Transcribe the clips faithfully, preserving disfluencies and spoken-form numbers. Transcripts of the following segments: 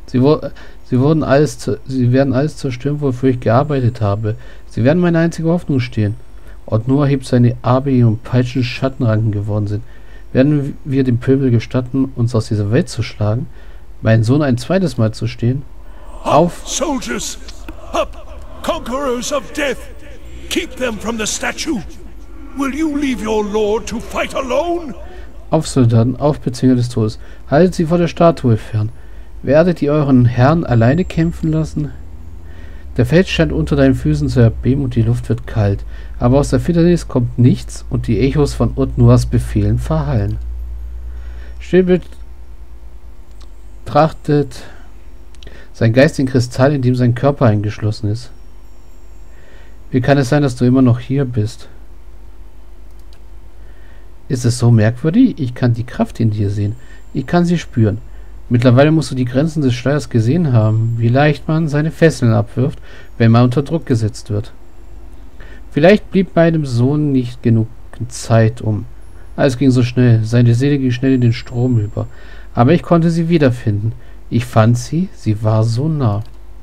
Sie, wo sie, wurden alles zu sie werden alles zerstören, wofür ich gearbeitet habe. Sie werden meine einzige Hoffnung stehlen. Ort Noah hebt seine Arme und peitschen Schattenranken geworden sind. Werden wir dem Pöbel gestatten, uns aus dieser Welt zu schlagen? Meinen Sohn ein zweites Mal zu stehen? Auf! Soldiers! Up! Conquerors of death! Keep them from the statue! Will you leave your lord to fight alone? Auf, Soldaten, auf, Bezwinger des Todes! Haltet sie vor der Statue fern! Werdet ihr euren Herrn alleine kämpfen lassen? Der Fels scheint unter deinen Füßen zu erbeben und die Luft wird kalt. Aber aus der Finsternis kommt nichts und die Echos von Ort Noahs Befehlen verhallen. Still betrachtet sein Geist den Kristall, in dem sein Körper eingeschlossen ist. Wie kann es sein, dass du immer noch hier bist? Ist es so merkwürdig? Ich kann die Kraft in dir sehen. Ich kann sie spüren. Mittlerweile musst du die Grenzen des Schleiers gesehen haben, wie leicht man seine Fesseln abwirft, wenn man unter Druck gesetzt wird. Vielleicht blieb meinem Sohn nicht genug Zeit um. Alles ging so schnell, seine Seele ging schnell in den Strom über. Aber ich konnte sie wiederfinden. Ich fand sie, sie war so nah.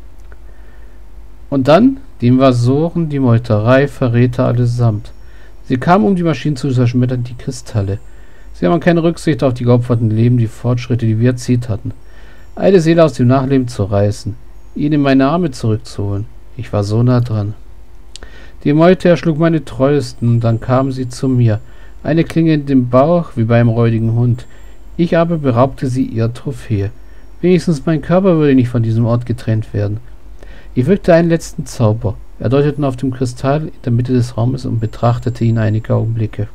Und dann die Invasoren, die Meuterei, Verräter allesamt. Sie kamen, um die Maschinen zu zerschmettern, die Kristalle. Sie haben keine Rücksicht auf die geopferten Leben, die Fortschritte, die wir erzielt hatten. Eine Seele aus dem Nachleben zu reißen, ihn in meine Arme zurückzuholen. Ich war so nah dran. Die Meute erschlug meine Treuesten, dann kamen sie zu mir. Eine Klinge in den Bauch, wie beim räudigen Hund. Ich aber beraubte sie ihrer Trophäe. Wenigstens mein Körper würde nicht von diesem Ort getrennt werden. Ich wirkte einen letzten Zauber. Er deutete auf dem Kristall in der Mitte des Raumes und betrachtete ihn einige Augenblicke.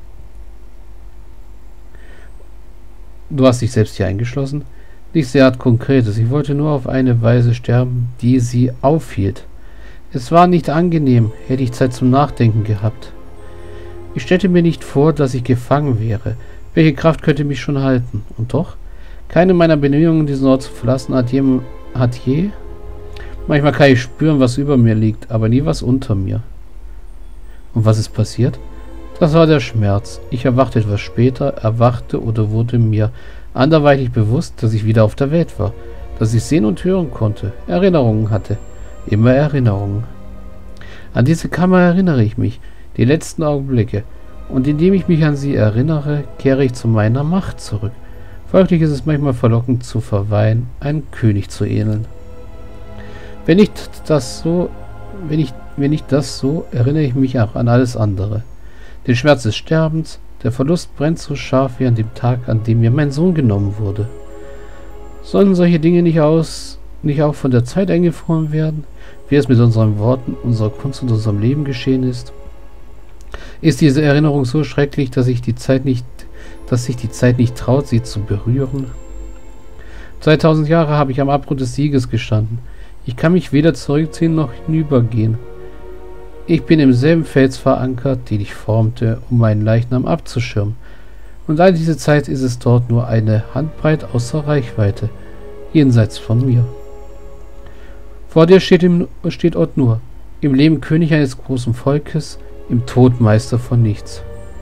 Du hast dich selbst hier eingeschlossen? Nicht sehr Konkretes. Ich wollte nur auf eine Weise sterben, die sie aufhielt. Es war nicht angenehm, hätte ich Zeit zum Nachdenken gehabt. Ich stellte mir nicht vor, dass ich gefangen wäre. Welche Kraft könnte mich schon halten? Und doch? Keine meiner Bemühungen, diesen Ort zu verlassen, hat je, hat je. Manchmal kann ich spüren, was über mir liegt, aber nie was unter mir. Und was ist passiert? Das war der Schmerz. Ich erwachte etwas später, erwachte oder wurde mir anderweitig bewusst, dass ich wieder auf der Welt war, dass ich sehen und hören konnte, Erinnerungen hatte. Immer Erinnerungen. An diese Kammer erinnere ich mich, die letzten Augenblicke. Und indem ich mich an sie erinnere, kehre ich zu meiner Macht zurück. Folglich ist es manchmal verlockend zu verweilen, einem König zu ähneln. Wenn ich das so, wenn ich, wenn ich das so, erinnere ich mich auch an alles andere. Den Schmerz des Sterbens, der Verlust brennt so scharf wie an dem Tag, an dem mir mein Sohn genommen wurde. Sollen solche Dinge nicht aus, nicht auch von der Zeit eingefroren werden, wie es mit unseren Worten, unserer Kunst und unserem Leben geschehen ist? Ist diese Erinnerung so schrecklich, dass ich die Zeit nicht, dass sich die Zeit nicht traut, sie zu berühren? zweitausend Jahre habe ich am Abgrund des Sieges gestanden. Ich kann mich weder zurückziehen noch hinübergehen. Ich bin im selben Fels verankert, den ich formte, um meinen Leichnam abzuschirmen. Und all diese Zeit ist es dort nur eine Handbreit außer Reichweite, jenseits von mir. Vor dir steht, im, steht Ort Noah, im Leben König eines großen Volkes, im Tod Meister von nichts.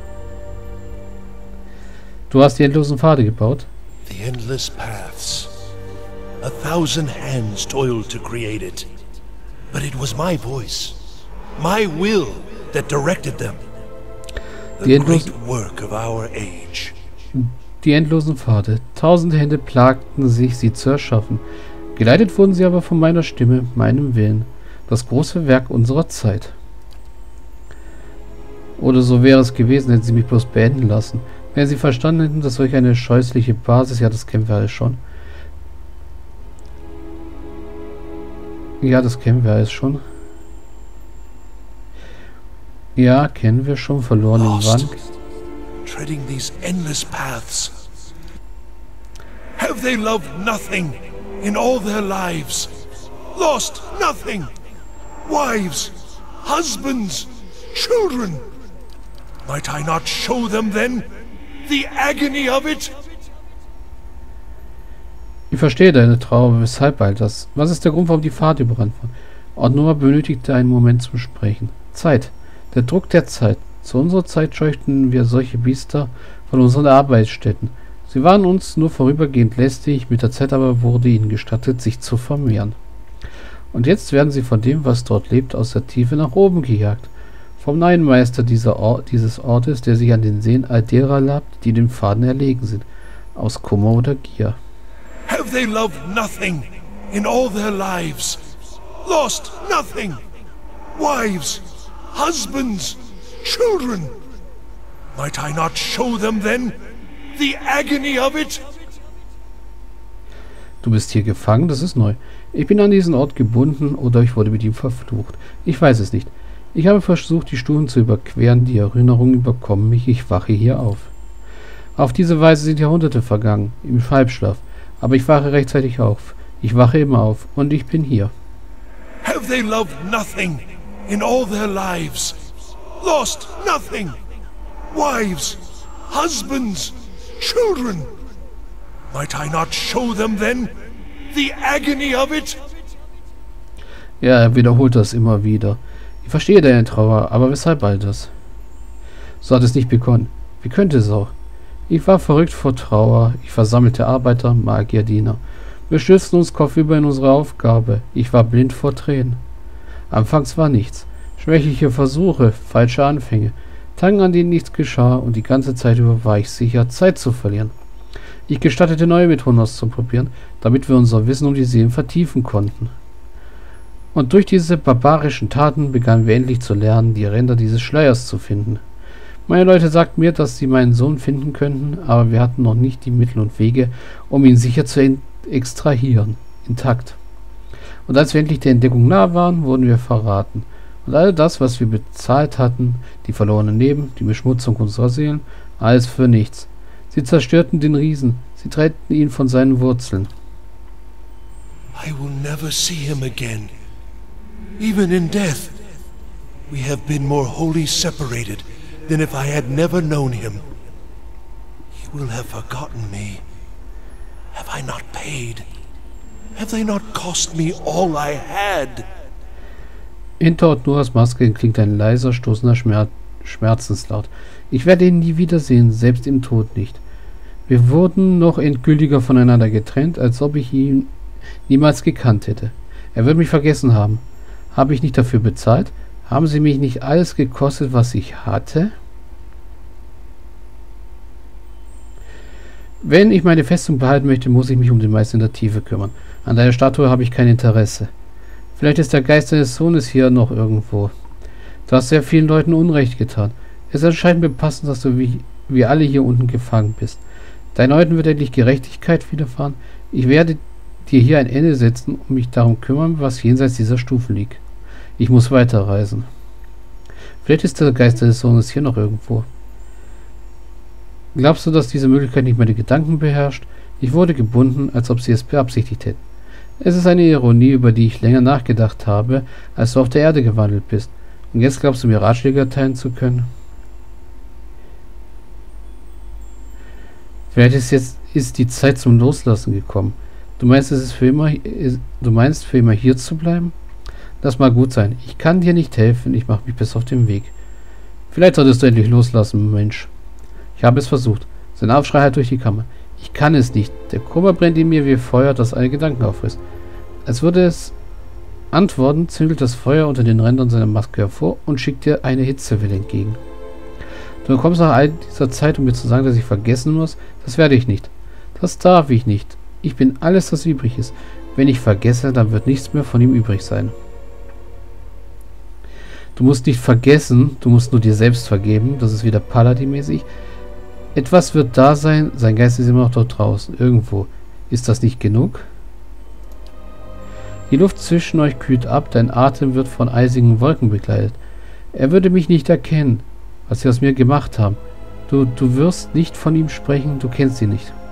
Du hast die endlosen Pfade gebaut? The endless paths. A thousand hands toiled to create it. But it was my voice, my will that directed them. The great work of our age. Die endlosen Pfade. Tausende Hände plagten sich, sie zu erschaffen. Geleitet wurden sie aber von meiner Stimme, meinem Willen. Das große Werk unserer Zeit. Oder so wäre es gewesen, hätten sie mich bloß beenden lassen. Wenn sie verstanden hätten, dass solch eine scheußliche Basis, ja, das kennen wir alles schon. Ja, das kennen wir alles schon. Ja, kennen wir schon, verloren im Wand. Treading these endless paths. Have they loved nothing in all their lives? Lost nothing? Wives, husbands, children. Might I not show them then the agony of it? Ich verstehe deine Trauer, weshalb all das? Was ist der Grund, warum die Pfade überrannt waren? Ort Noah benötigte einen Moment zum Sprechen. Zeit. Der Druck der Zeit. Zu unserer Zeit scheuchten wir solche Biester von unseren Arbeitsstätten. Sie waren uns nur vorübergehend lästig, mit der Zeit aber wurde ihnen gestattet, sich zu vermehren. Und jetzt werden sie von dem, was dort lebt, aus der Tiefe nach oben gejagt. Vom neuen Meister dieser Or dieses Ortes, der sich an den Seen all derer labt, die dem Faden erlegen sind, aus Kummer oder Gier. Have they loved nothing in all their lives? Lost nothing? Wives, husbands, children? Might I not show them then the agony of it? Du bist hier gefangen, das ist neu. Ich bin an diesen Ort gebunden oder ich wurde mit ihm verflucht. Ich weiß es nicht. Ich habe versucht, die Stufen zu überqueren, die Erinnerungen überkommen mich, ich wache hier auf. Auf diese Weise sind Jahrhunderte vergangen, im Halbschlaf. Aber ich wache rechtzeitig auf. Ich wache immer auf und ich bin hier. Have they loved nothing in all their lives? Lost nothing? Wives, husbands, children? Might I not show them then the agony of it? Ja, er wiederholt das immer wieder. Ich verstehe deine Trauer, aber weshalb all das? So hat es nicht begonnen. Wie könnte es auch? Ich war verrückt vor Trauer. Ich versammelte Arbeiter, Magier, Diener. Wir stürzten uns kopfüber in unsere Aufgabe. Ich war blind vor Tränen. Anfangs war nichts. Schwächliche Versuche, falsche Anfänge, Tagen, an denen nichts geschah, und die ganze Zeit über war ich sicher, Zeit zu verlieren. Ich gestattete, neue Methoden auszuprobieren, damit wir unser Wissen um die Seelen vertiefen konnten. Und durch diese barbarischen Taten begannen wir endlich zu lernen, die Ränder dieses Schleiers zu finden. Meine Leute sagten mir, dass sie meinen Sohn finden könnten, aber wir hatten noch nicht die Mittel und Wege, um ihn sicher zu extrahieren, intakt. Und als wir endlich der Entdeckung nah waren, wurden wir verraten. Und all das, was wir bezahlt hatten, die verlorenen Leben, die Beschmutzung unserer Seelen, alles für nichts. Sie zerstörten den Riesen, sie trennten ihn von seinen Wurzeln. I will never see him again. Even in death, we have been more wholly separated than if I had never known him. He will have forgotten me. Have I not paid? Have they not cost me all I had? Hinter Otnuras Maske klingt ein leiser, stoßender Schmerz, Schmerzenslaut. Ich werde ihn nie wiedersehen, selbst im Tod nicht. Wir wurden noch endgültiger voneinander getrennt, als ob ich ihn niemals gekannt hätte. Er wird mich vergessen haben. Habe ich nicht dafür bezahlt? Haben sie mich nicht alles gekostet, was ich hatte? Wenn ich meine Festung behalten möchte, muss ich mich um den Meister in der Tiefe kümmern. An deiner Statue habe ich kein Interesse. Vielleicht ist der Geist deines Sohnes hier noch irgendwo. Du hast sehr vielen Leuten Unrecht getan. Es erscheint mir passend, dass du wie wir alle hier unten gefangen bist. Deinen Leuten wird endlich Gerechtigkeit widerfahren. Ich werde dir hier ein Ende setzen und mich darum kümmern, was jenseits dieser Stufen liegt. Ich muss weiterreisen. Vielleicht ist der Geist deines Sohnes hier noch irgendwo. Glaubst du, dass diese Möglichkeit nicht meine Gedanken beherrscht? Ich wurde gebunden, als ob sie es beabsichtigt hätten. Es ist eine Ironie, über die ich länger nachgedacht habe, als du auf der Erde gewandelt bist. Und jetzt glaubst du mir Ratschläge erteilen zu können? Vielleicht ist jetzt ist die Zeit zum Loslassen gekommen. Du meinst, es ist für immer, ist, du meinst, für immer hier zu bleiben? Das mag gut sein. Ich kann dir nicht helfen, ich mache mich bis auf den Weg. Vielleicht solltest du endlich loslassen, Mensch. Ich habe es versucht. Sein Aufschrei hat durch die Kammer. Ich kann es nicht. Der Kummer brennt in mir wie Feuer, das alle Gedanken auffrisst. Als würde es antworten, zündelt das Feuer unter den Rändern seiner Maske hervor und schickt dir eine Hitzewelle entgegen. Du kommst nach all dieser Zeit, um mir zu sagen, dass ich vergessen muss. Das werde ich nicht. Das darf ich nicht. Ich bin alles, was übrig ist. Wenn ich vergesse, dann wird nichts mehr von ihm übrig sein. Du musst nicht vergessen, du musst nur dir selbst vergeben. Das ist wieder Paladin-mäßig. Etwas wird da sein, sein Geist ist immer noch dort draußen, irgendwo. Ist das nicht genug? Die Luft zwischen euch kühlt ab, dein Atem wird von eisigen Wolken begleitet. Er würde mich nicht erkennen, was sie aus mir gemacht haben. Du, du wirst nicht von ihm sprechen, du kennst ihn nicht.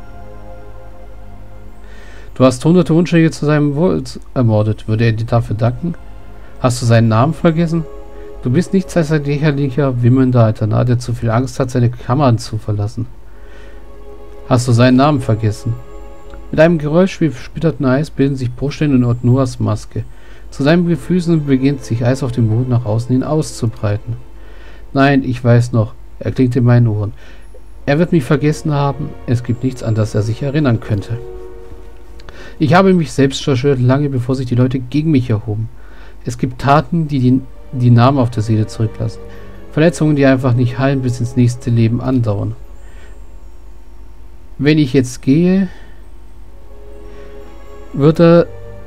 Du hast hunderte Unschuldige zu seinem Wohl ermordet, würde er dir dafür danken? Hast du seinen Namen vergessen? Du bist nichts als ein lächerlicher, wimmelnder Altanar, der zu viel Angst hat, seine Kammern zu verlassen. Hast du seinen Namen vergessen? Mit einem Geräusch wie splitterten Eis bilden sich Bruchstellen in Otnuras Maske. Zu seinen Füßen beginnt sich Eis auf dem Boden nach außen hin auszubreiten. Nein, ich weiß noch, er klingt in meinen Ohren. Er wird mich vergessen haben. Es gibt nichts, an das er sich erinnern könnte. Ich habe mich selbst zerstört, lange bevor sich die Leute gegen mich erhoben. Es gibt Taten, die die, die Namen auf der Seele zurücklassen. Verletzungen, die einfach nicht heilen, bis ins nächste Leben andauern. Wenn ich jetzt gehe, wird er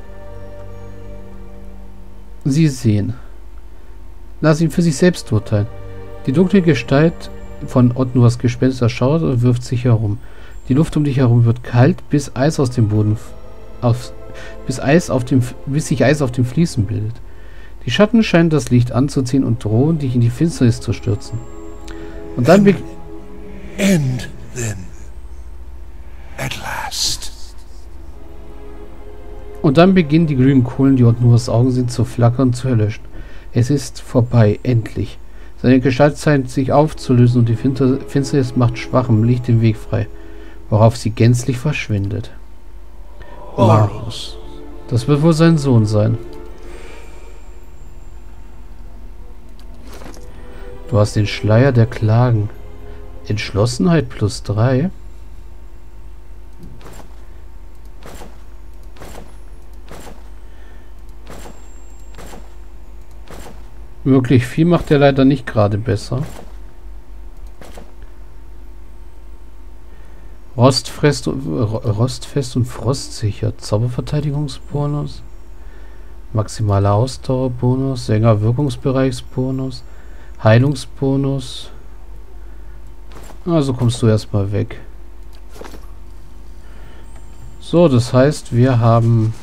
sie sehen. Lass ihn für sich selbst urteilen. Die dunkle Gestalt von Otnuas Gespenster schaut und wirft sich herum. Die Luft um dich herum wird kalt, bis Eis aus dem Boden auf, bis Eis auf dem bis sich Eis auf dem Fliesen bildet. Die Schatten scheinen das Licht anzuziehen und drohen, dich in die Finsternis zu stürzen. Und dann be End then. At last. Und dann beginnen die glühenden Kohlen, die Otnuas Augen sind, zu flackern und zu erlöschen. Es ist vorbei, endlich. Seine Gestalt scheint sich aufzulösen und die Finsternis macht schwachem Licht den Weg frei, worauf sie gänzlich verschwindet. Varus. Das wird wohl sein Sohn sein. Du hast den Schleier der Klagen. Entschlossenheit plus drei. Wirklich viel macht er leider nicht gerade besser. Rostfest, Rostfest und frostsicher. Zauberverteidigungsbonus. Maximaler Ausdauerbonus. Sänger-Wirkungsbereichsbonus. Heilungsbonus. Also kommst du erstmal weg. So, das heißt, wir haben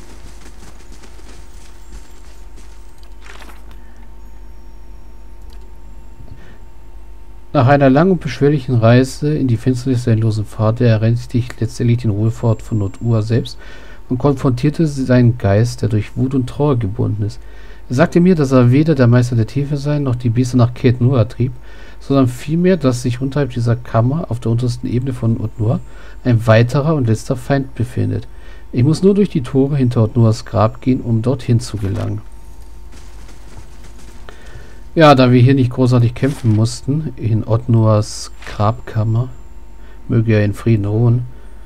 nach einer langen und beschwerlichen Reise in die Finsternis der endlosen Pfade errennte dich letztendlich den Ruhepfad von Not-Ua selbst und konfrontierte seinen Geist, der durch Wut und Trauer gebunden ist. Er sagte mir, dass er weder der Meister der Tiefe sein, noch die Biester nach Ket-Noir trieb, sondern vielmehr, dass sich unterhalb dieser Kammer auf der untersten Ebene von Otnur ein weiterer und letzter Feind befindet. Ich muss nur durch die Tore hinter Otnuas Grab gehen, um dorthin zu gelangen. Ja, da wir hier nicht großartig kämpfen mussten, in Otnuas Grabkammer, möge er in Frieden ruhen,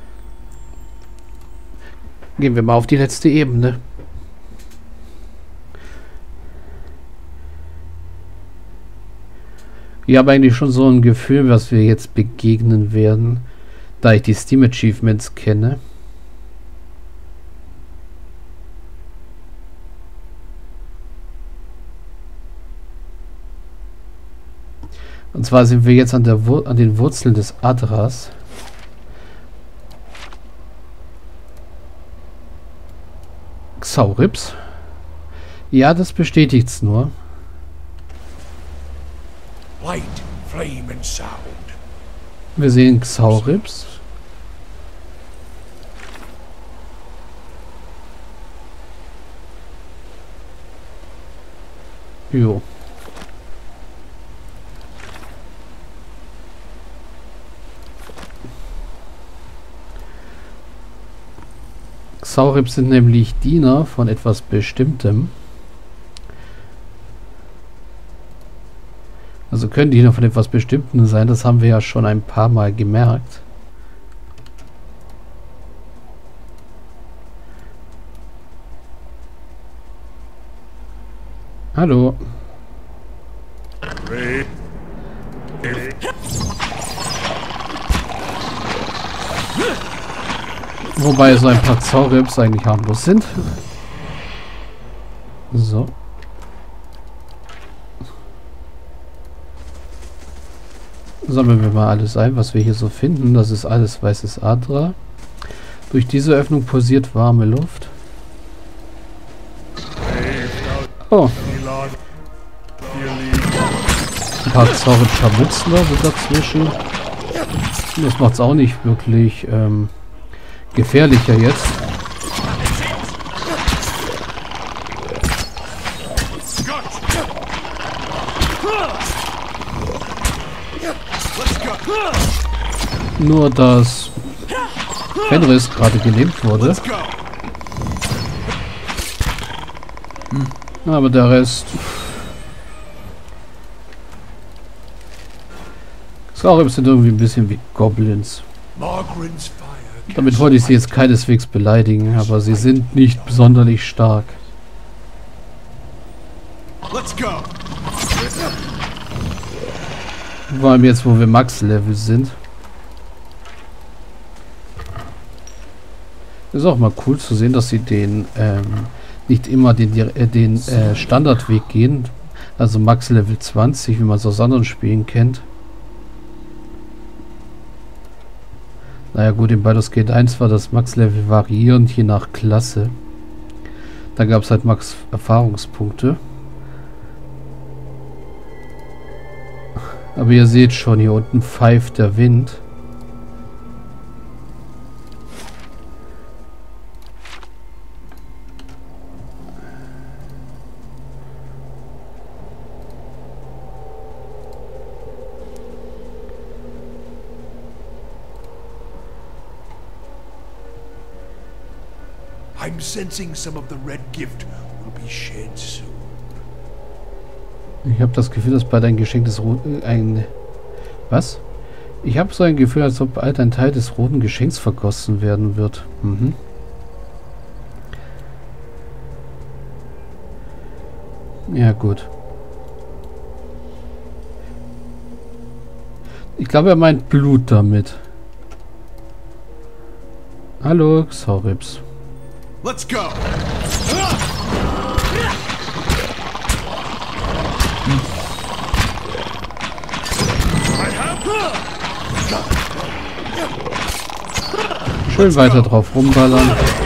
gehen wir mal auf die letzte Ebene. Ich habe eigentlich schon so ein Gefühl, was wir jetzt begegnen werden, da ich die Steam Achievements kenne. Und zwar sind wir jetzt an, der Wur an den Wurzeln des Adras. Xaurips. Ja, das bestätigt's nur. Light, flame and sound. Wir sehen Xaurips. Jo. Xaurips sind nämlich Diener von etwas Bestimmtem. Also können Diener von etwas Bestimmtem sein, das haben wir ja schon ein paar Mal gemerkt. Hallo. Wobei so ein paar Xaurips eigentlich harmlos sind. So. Sammeln wir mal alles ein, was wir hier so finden. Das ist alles weißes Adra. Durch diese Öffnung pulsiert warme Luft. Oh. Ein paar Xaurip-Schamutzler sind dazwischen. Das macht es auch nicht wirklich ähm, gefährlicher jetzt. Nur, dass Fenris gerade gelähmt wurde. Aber der Rest Saurips sind irgendwie ein bisschen wie Goblins. Damit wollte ich sie jetzt keineswegs beleidigen, aber sie sind nicht sonderlich stark. Vor allem jetzt, wo wir Max-Level sind. Ist auch mal cool zu sehen, dass sie den ähm, nicht immer den, äh, den äh, Standardweg gehen. Also Max Level zwanzig, wie man es aus anderen Spielen kennt. Naja gut, in Baldur's Gate eins war das Max-Level variierend, je nach Klasse. Da gab es halt Max-Erfahrungspunkte. Aber ihr seht schon, hier unten pfeift der Wind. I'm sensing some of the red gift will be shed soon. Ich habe das Gefühl, dass bald ein Geschenk des roten... Ein... Was? Ich habe so ein Gefühl, als ob bald ein Teil des roten Geschenks vergossen werden wird. Mhm. Ja, gut. Ich glaube, er meint Blut damit. Hallo, Xaurips. Let's go. Schön weiter drauf rumballern.